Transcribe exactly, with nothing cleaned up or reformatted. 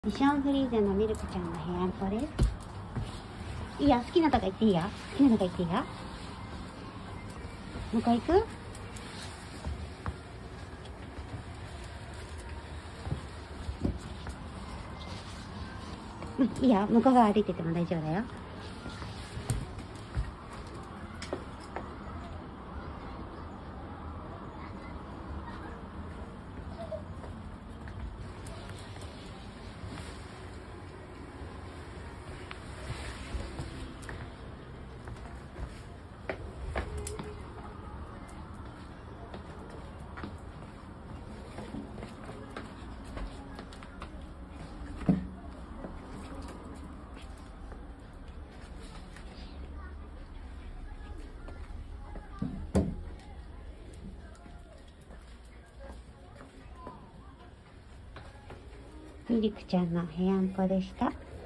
ミッションフリーゼのミルクちゃんの部屋んこです。いいや、好きなとこ行っていいや。好きなとこ行っていいや。向こう行く？うん、いいや。向こう側歩いてても大丈夫だよ。ミルクちゃんの部屋んこでした。